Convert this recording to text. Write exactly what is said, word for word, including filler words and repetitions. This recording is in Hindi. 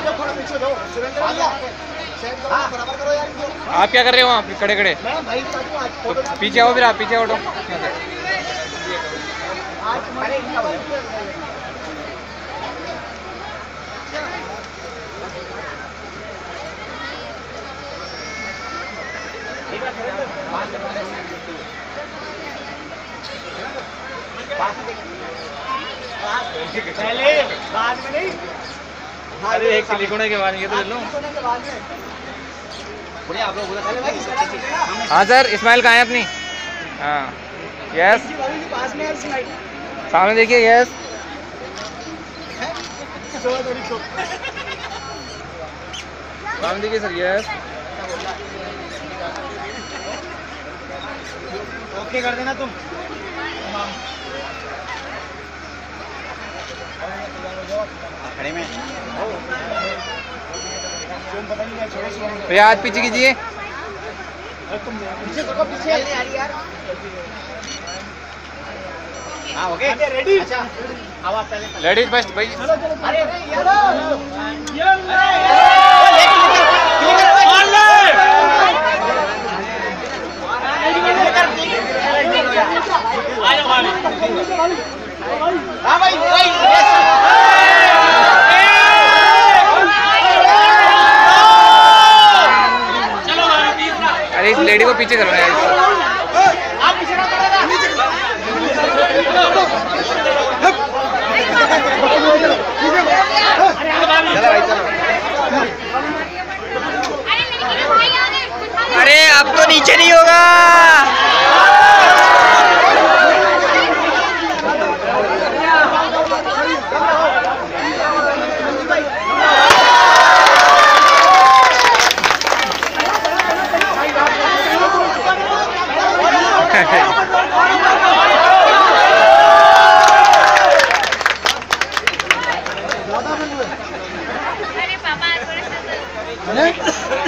आप क्या कर रहे हो वहाँ पे खड़े खड़े? तो पीछे आओ फिर, आप पीछे हटो। पहले बाद में नहीं। अरे एक सिलिकोने के बाद ये तो ले लो। हाँ सर, इस्माइल कहाँ है अपनी? हाँ यस, सामने देखिए। यस सामने देखिए सर। यस ओके कर देना तुम। खड़े में भैया हाथ पीछे कीजिए। हाँ ओके रेडी। अच्छा अब आप पहले लेडीज फर्स्ट भाई। अरे हाँ भाई भाई अरे इस लेडी को पीछे करो यार। आप पीछे ना चलो भाई चलो। अरे अब तो नीचे नहीं होगा। अरे पापा